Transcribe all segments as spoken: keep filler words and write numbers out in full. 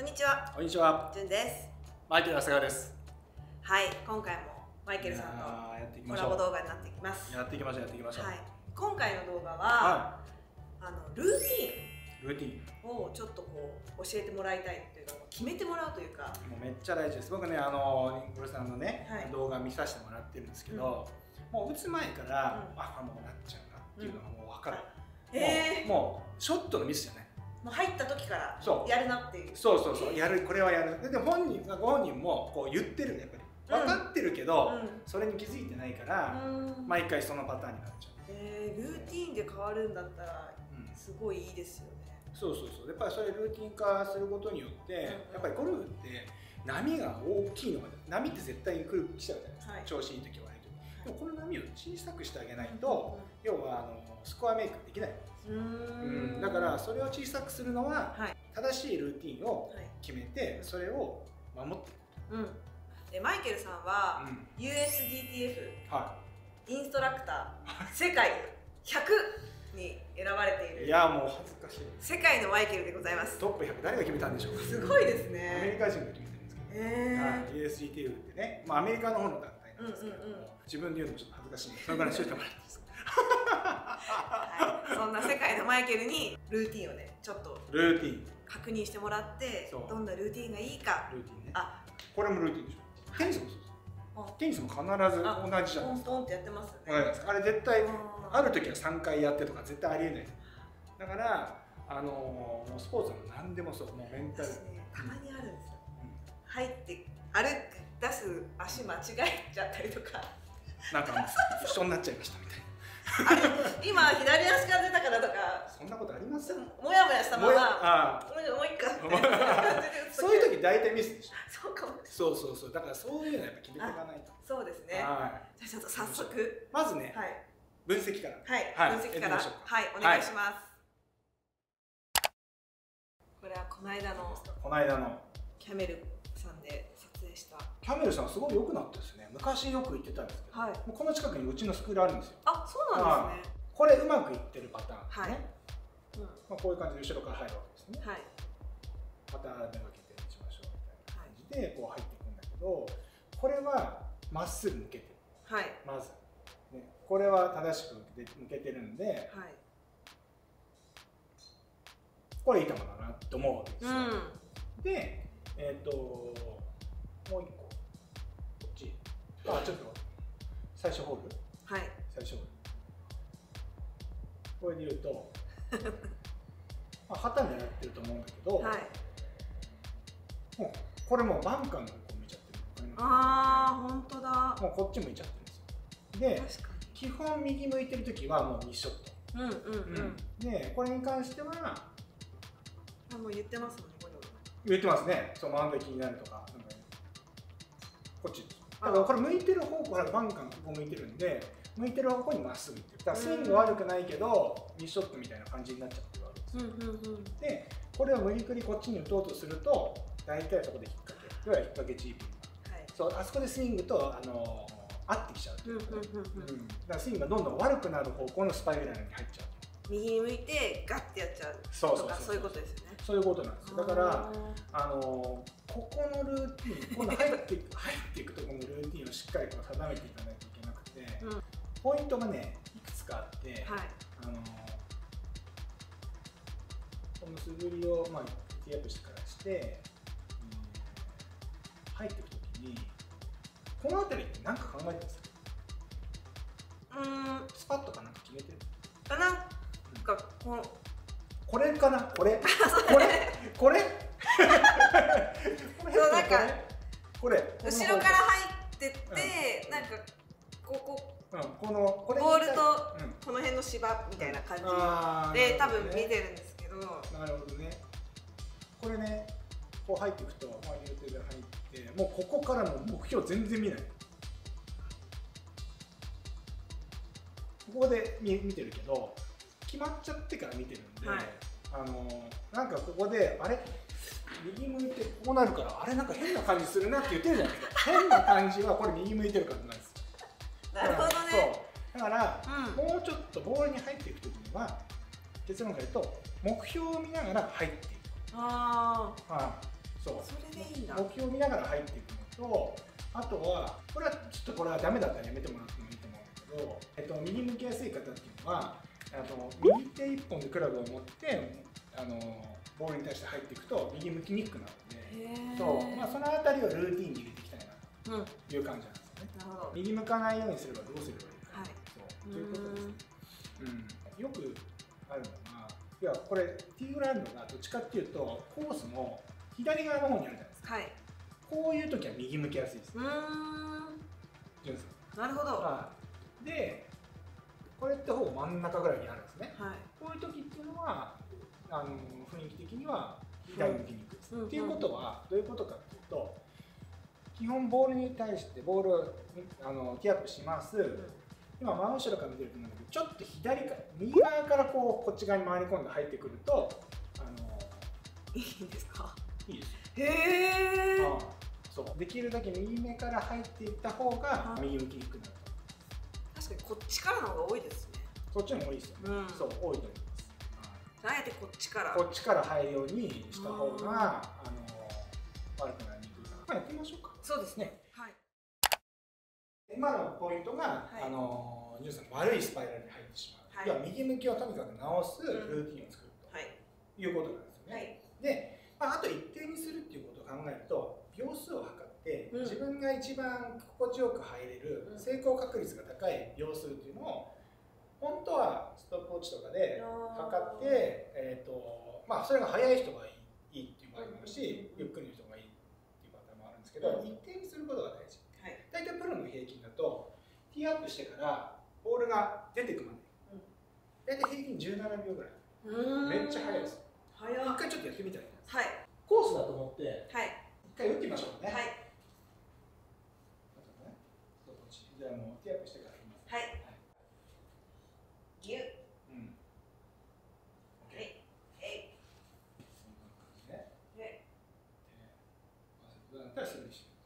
んにちは。 こんにちは。 じゅんです。 マイケル長谷川です。 はい、今回もマイケルさんとコラボ動画になっていきます。 やっていきましょう、やっていきましょう。 はい、今回の動画は、はい、あのルーティン、ルーティンをちょっとこう教えてもらいたいというか、決めてもらうというか。 もうめっちゃ大事です。僕ね、あのリンゴルさんのね、はい、動画見させてもらってるんですけど、うん、もう打つ前から、うん、あ、もうなっちゃうなっていうのがもう分かる。うん、えー、もうショットのミスじゃない。 もう入った時からやるなっていう。 そうそうそう、やる、これはやる。で本人がご本人もこう言ってる、やっぱり分かってるけど、うん、それに気づいてないから、うん、毎回そのパターンになっちゃう。 えー、ルーティーンで変わるんだったらすごいいいですよね。 うん、そうそうそう。やっぱりそれルーティン化することによって、うん、やっぱりゴルフって波が大きいのが、波って絶対に来る来ちゃうじゃないですか。はい、調子いい時は割と。でもこの波を小さくしてあげないと、うん、要はあのスコアメイクできない。うん、だからそれを小さくするのは、はい、正しいルーティンを決めて、はい、それを守っていく。うん、 でマイケルさんは、うん、ユーエスディーティーエフ、はい、インストラクター世界ひゃくに選ばれている。 いやもう恥ずかしい。 世界のマイケルでございます。 トップひゃく誰が決めたんでしょうか。 すごいですね。 アメリカ人が決めてるんですけど、えー、ユーエスディーティーエフ ってね、まあアメリカの方の団体なんですけども、うんうんうん、自分で言うのもちょっと恥ずかしいんで、それからしといてもらっていいですか。 はい、そんな世界のマイケルにルーティンをねちょっとルーティン確認してもらって、どんなルーティンがいいか。 ルーティンね。あ、これもルーティンでしょ。テニスもそうです。テニスも必ず同じじゃないですか。 ポンポンってやってますよね。 あれ絶対ある時はさんかいやってとか絶対ありえない。だからあのもうスポーツは何でもそう、もうメンタル。 たまにあるんですよ。入って歩く出す足間違えちゃったりとか。 なんか一緒になっちゃいましたみたいな。 あれ今左足から出たからとかそんなことあります？ もやもやしたままもう一回そういう時大体ミスでしょ。 そうかも。 そうそうそう、だからそういうのやっぱ決めていかないと。 そうですね。はい、じゃあちょっと早速まずね、分析からはい分析からはいお願いします。これはこの間のこの間のキャメルさんで撮影した。 キャメルさんすごい良くなったですね。昔よく行ってたんですけど、はい、もうこの近くにうちのスクールあるんですよ。 あ、そうなんですね。 これうまくいってるパターンですね。 はい、うん、 まあこういう感じで後ろから入るわけですね。はい、また目がけて打ちましょうみたいな感じでこう入っていくんだけど、これはまっすぐ向けてる。はい、まず、ね、これは正しく向けてるんで、はい、これいい球だなと思うわけですよ。うん、で、えっ、ー、ともう一個こっち、あ、ちょっと最初ホール、はい、最初ホールこれで言うとまあ旗狙ってると思うんだけど、はい、もうこれもうバンカーの方向見ちゃってる。 ああ、本当だ。 もうこっち向いちゃってるんですよ。で、基本右向いてる時はもうミスショット。うんうんうん。で、これに関してはあ、もう言ってますもんね、これは。 言ってますね。そう、マウンド気になるとか、なんかこっち。だからこれ向いてる方向からバンカーのここ向いてるんで、向いてる方向にまっすぐ行ってる。だからスイング悪くないけど、ミスショットみたいな感じになっちゃってるわけですよ。で、これを無理くりこっちに打とうとすると、大体そこで引っ掛け。要は引っ掛けチーピング。はい、そう、あそこでスイングと、あのー、合ってきちゃう。だからスイングがどんどん悪くなる方向のスパイラルに入っちゃう。 右に向いてガッてやっちゃうとか、そういうことですよね。 そういうことなんですよ。だからあのここのルーティン、今度入っていく入っていくところのルーティンをしっかりこう定めていかないといけなくて、うん、ポイントがねいくつかあって、はい、あのこの素振りをまあティーアップしてからして、うん、入っていくときにこの辺りって何か考えてますか？うん、スパッとかなんか決めてるかな。かここれかな、これこれこれそう、なんかこれ後ろから入ってって、うん、なんかここ、うん、このこれボールとこの辺の芝みたいな感じで多分見てるんですけど。 なるほどね。これね、こう入っていくと、まあ入れて入って、もうここからも目標全然見ない。ここで 見, 見てるけど決まっちゃってから見てるんで、はい、あのなんかここであれ右向いてこうなるからあれなんか変な感じするなって言ってるじゃないですか。変な感じはこれ右向いてるからなんですよ。 なるほどね。 そうだから、うん、もうちょっとボールに入っていくときには結論から言うと目標を見ながら入っていく。ああ、 そうそれでいいんだ。 目標を見ながら入っていくのと、あとはこれはちょっとこれはダメだったらやめてもらってもいいと思うんだけど、えっと、右向きやすい方っていうのはあの右手一本でクラブを持ってあのボールに対して入っていくと右向きにくくなるので、そう、まあ、そのあたりをルーティンに入れていきたいなという感じなんですよね。なるほど。右向かないようにすればどうすればいいか、はい、そうということですね。うん、よくあるのが、いやこれティーグラウンドがどっちかっていうとコースの左側の方にあるじゃないですか。はい、こういう時は右向きやすいです。うーん。なるほど。で、これってほぼ真ん中ぐらいにあるんですね。はい、こういう時っていうのはあの雰囲気的には左向きにくいです。っていうことはどういうことかっていうと、基本ボールに対してボールをあのティーアップします。うん、今真後ろから見てると思うんだけど、ちょっと左から右側からこうこっち側に回り込んで入ってくると、あのいいんですか？ いいですよ。 へえ。 そうできるだけ右目から入っていった方が右向きにくくなると。 確かにこっちからの方が多いですね。 そっちの方が多いですよね。うん、そう多いと思います。 あえてこっちからこっちから入るようにした方があの悪くなりにくいかな。まあやってみましょうか。 そうですね。はい。 今のポイントが、はい、あのジュンさんの悪いスパイラルに入ってしまう。はい、要は右向きをとにかく直すルーティンを作ると、はい、いうことなんですよね。はい、で、まあ、あと一定にするっていうことを考えると秒数を測って、うん、自分が一番心地よく入れる、うん、成功確率が高い秒数っていうのを本当はストップウォッチとかで測って、えーとまあ、それが速い人がいいっていう場合もあるし、ゆっくりの人がいいっていうパターンもあるんですけど、一定にすることが大事。はい、大体プロの平均だとティーアップしてからボールが出てくまで、うん、大体平均じゅうななびょうぐらい。めっちゃ速いです。一回ちょっとやってみたいです。はい、コースだと思って、はい、一回打ってみましょうね。はい、じゃあもうティーアップしてからいきます。はい、ギュッ、うん、はい、えい、そんな感じね。で、だったらすぐにして。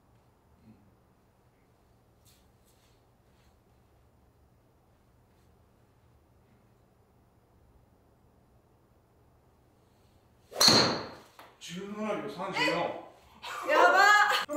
じゅうななびょうさんじゅうよん。 やばー。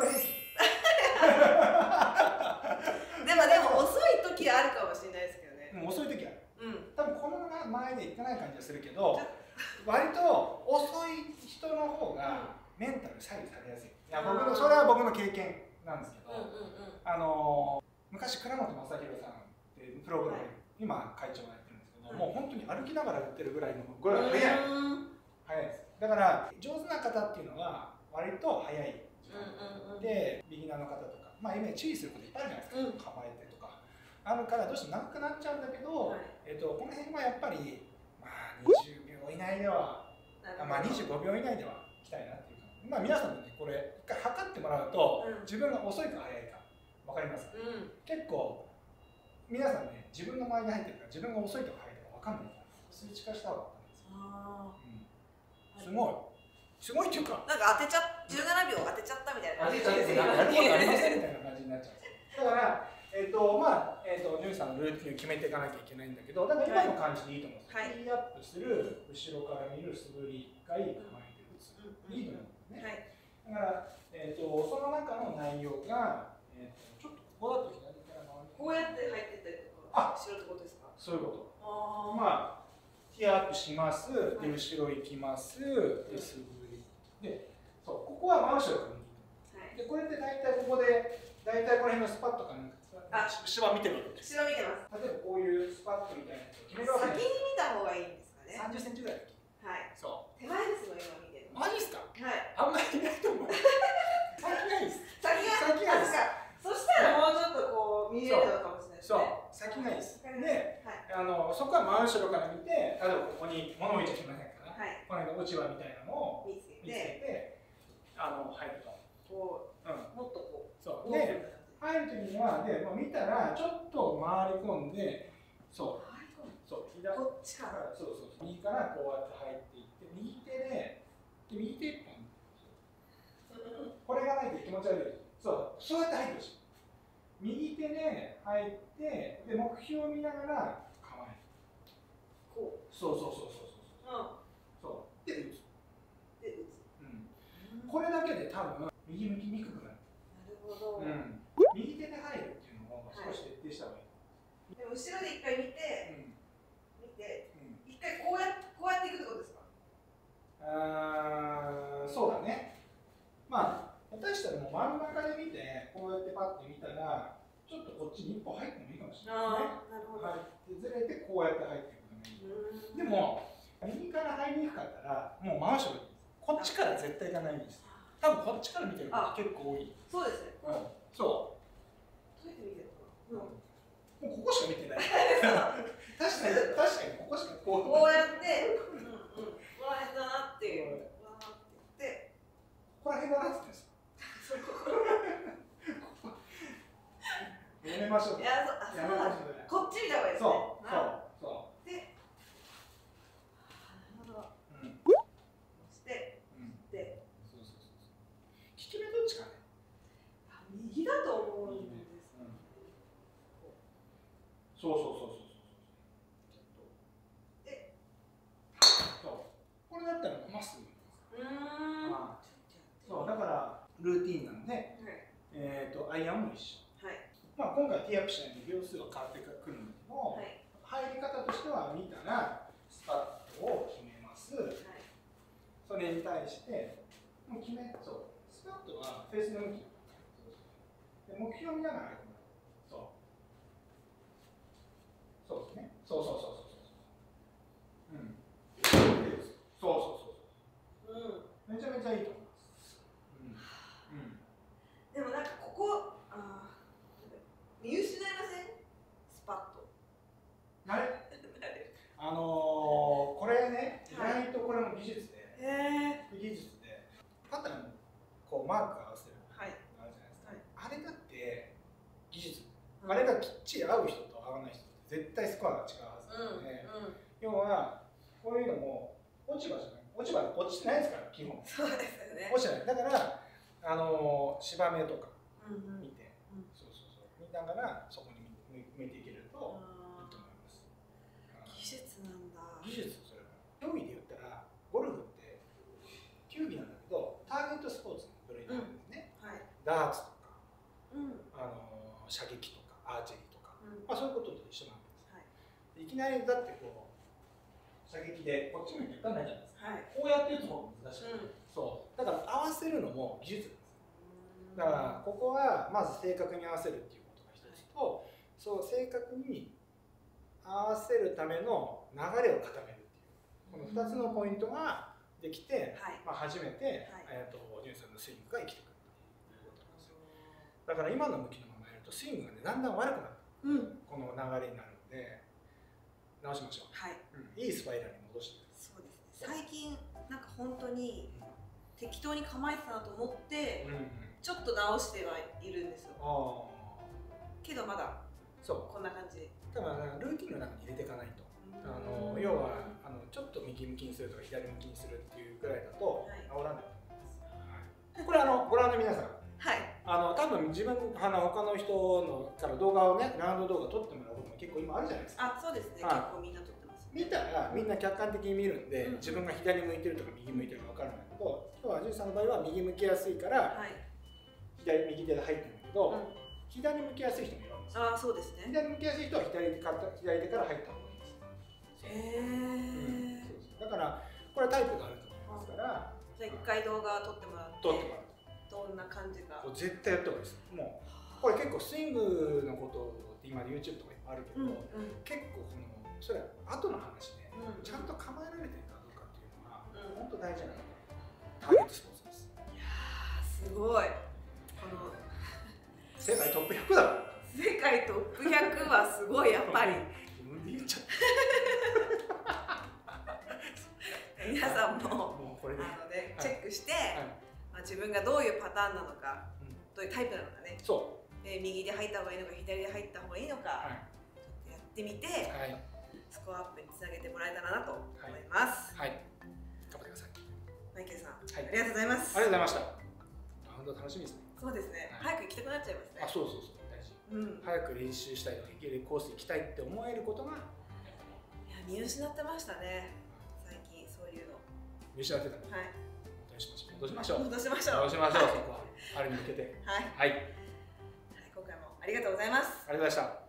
でもでも遅い時あるかもしれないですけどね。 うん、遅い時ある。うん。多分この前でいってない感じはするけど、割と遅い人の方がメンタル左右されやすい。いや僕のそれは僕の経験なんですけど、あの昔倉本正宏さんっていうプログラム、はい、今会長がやってるんですけど、はい、もう本当に歩きながら打ってるぐらいのぐらい速い。速いです。だから上手な方っていうのは割と速いで、ビギナーの方とか、まあ今注意することいっぱいあるじゃないですか、うん、構えてとかあるからどうしても長くなっちゃうんだけど、はい、えっとこの辺はやっぱりまあにじゅうびょう以内では、まあにじゅうごびょう以内では行きたいなっていうか、まあ皆さんもねこれ一回測ってもらうと、うん、自分が遅いか速いか分かりますか、うん、結構皆さんね自分の周りに入ってるから自分が遅いとか速いとか分かんないから数値化した方が分かるんですよ。あ、うん、すごい。すごいっていうか、 なんか当てちゃじゅうななびょう当てちゃったみたいな感じで、 やることありませんみたいな感じになっちゃう。だから、えっ、ー、とまあえっ、ー、とジュンさんのルーティンを決めていかなきゃいけないんだけど、だから今の感じでいいと思うんですよ。はい、ティーアップする、後ろから見る、素振り一回構えて打つ、いいと思うんですね。はい、だからえっ、ー、とその中の内容が、えー、とちょっとここだと左から回る。 こうやって入ってったりとか、しろってことですか？ そういうこと。あまあティーアップします。で後ろ行きます。で素振り。で、そうここは真後ろから見ていい。で、これって大体ここで、大体この辺のスパッとかなんか、芝見てるわけです。 芝見てます。 例えばこういうスパッとみたいなやつを決めるわけです。先に見た方がいいんですかね。 さんじゅっセンチぐらい。 はい。そう。手前ですの今見てる。 マジですか？ はい。 あんまりいないと思う。先がいいです。 先が先がいいです。そしたらもうちょっとこう見れるのかもしれないですね。そう。 先がいいです。で、あのそこは真後ろから見て、例えばここに物置いちゃいけませんから、この辺の落ち葉みたいなのを見つけて。あの入ると。こう、うん、もっとこう。そう。で、入るときには、で、もう見たら、ちょっと回り込んで、そう。回り込む。そう。左こっちから。そうそうそう。右からこうやって入っていって、右手で、で右手一本。これがないと気持ち悪い。そう。そうやって入ってほしい。右手で入って、で、目標を見ながら構える。こう。そうそうそうそうそう。うん。そう。で、打つ。で、打つ。うん。これっちに一歩入ってもいいかもしれないね。 なるほど。 入ってずれてこうやって入っていくのがいい。でも右から入りにくかったらもう回してこっちから絶対行かないんです。多分こっちから見てる方結構多い。 そうですね。 うん、そう。 どうやって見てるのかな。 もうここしか見てない。確かに確かにここしかこう。 こうやって、うんうん、この辺だなっていう。わーってここら辺だなって言うんですか。やめましょう。 いや、そう、あ、そうだ。こっち見た方がいいですね。 そう、そう、そう。 で、なるほど。 うん。 して、で、 そうそうそうそう。利き目どっちかね。 あ、右だと思うんです。 そうそうそうそうそう。ちょっと。で、そう。これだったらまっすぐ。 うーん。 まあ、そうだからルーティンなんで、はい、えっとアイアンも一緒。はい。まあ今回ティーアップしないんで秒数は変わってくるんだけど、はい、入り方としては見たらスパットを決めます。はい、それに対してもう決めそうスパットはフェースの向き。で目標を見ながら。そうですね。そうそうそうそうそう。うん。そうそうそうそう。うん。めちゃめちゃいいと思います。うん。うん。 でもなんかここあ見失いません？スパッと。 あれ？あのー、これね、意外とこれも技術で、はい、技術でパターンこうマーク合わせるあるじゃないですか。はい、あれだって技術。うん、あれがきっちり合う人と合わない人。絶対スコアが違うはずなので、うんうん、要はこういうのも落ち葉じゃない落ち葉落ちてないですから基本。 そうですよね。 落ちてないだからあのー、芝目とか見て、うんうん、そうそうそう見ながらそこに向いていけるといいと思います。 技術なんだ。 技術それは競技で言ったらゴルフって球技なんだけどターゲットスポーツの部類なんですね。うんはい、ダーツとか、うん、あのー、射撃とかアーチェリーとか、うん、まあそういうことと一緒なんです。いきなりだってこう射撃でこっち向いて打たないじゃないですか、はい、こうやって打つ方が難しい、うん、そうだから合わせるのも技術なんです。だからここはまず正確に合わせるっていうことが一つと、はい、そう正確に合わせるための流れを固めるっていうこのふたつのポイントができて、はいまあ、初めて、はいえー、とジュンさんのスイングが生きてくるということなんですよ。だから今の向きのままやるとスイングがねだんだん悪くなる、うん、この流れになるので直しましょう。はい、うん。いいスパイラルに戻して。 そうですね。最近なんか本当に適当に構えてたなと思って、うんうん、ちょっと直してはいるんですよ。あけどまだそうこんな感じ。 だからルーティンの中に入れていかないと。あの要はあのちょっと右向きにするとか左向きにするっていうぐらいだと治らないと思います。はい、これあのご覧の皆さん。はい。あの多分自分あの他の人のから動画をねラウンド動画撮ってもらうことも結構今あるじゃないですか。 あ、そうですね。結構みんな撮ってます。 見たらみんな客観的に見るんで、うん、自分が左向いてるとか右向いてるか分かるんだけど、今日はジュンさんの場合は右向きやすいから、はい、左右手で入ってるんだけど、うん、左向きやすい人もいるんですよ。 あ、そうですね。 左向きやすい人は左手から左手から入った方がいいです。へえ、うん。だからこれはタイプがあると思いますから。 じゃあ一回動画を撮ってもらって。撮ってもらう。どんな感じか。 絶対やった方がいいです。もうこれ結構スイングのことって今 YouTube とかいっぱいあるけど、うんうん、結構そのそれは後の話で、うん、ちゃんと構えられてるかどうかっていうのは、うん、本当大事なターゲットスポーツです。 いやーすごい。この世界トップひゃくだから。 世界トップひゃくはすごいやっぱり。 自分で言っちゃった。 皆さんも、もうこれであのね、チェックして、はいまあ、自分がどういうパターンなのか、うん、どういうタイプなのかね。そう。で右で入った方がいいのか左で入った方がいいのか、はい、ちょっとやってみて、はい、スコアアップにつなげてもらえたらなと思います。はい。はい、 頑張ってください。 マイケルさん、はい、ありがとうございます。 ありがとうございました。本当楽しみですね。 そうですね。はい、早く行きたくなっちゃいますね。 あ、そうそうそう。大事。うん。早く練習したいとか、コース行きたいって思えることが。 いや、見失ってましたね。最近そういうの。 見失ってた。はい。戻しましょう。 戻しましょう。 戻しましょう。そこは。あれに向けて。はい。はい。 今回もありがとうございます。 ありがとうございました。